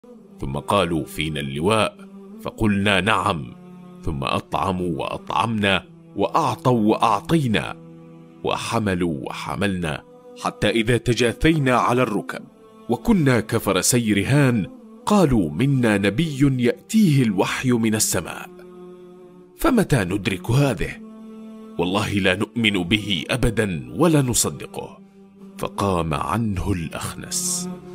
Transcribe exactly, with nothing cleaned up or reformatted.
ثم قالوا فينا اللواء، فقلنا نعم، ثم أطعموا وأطعمنا، وأعطوا وأعطينا، وحملوا وحملنا، حتى إذا تجاثينا على الركب وكنا كفرسي رهان قالوا منا نبي يأتيه الوحي من السماء، فمتى ندرك هذه؟ والله لا نؤمن به أبدا ولا نصدقه. فقام عنه الأخنس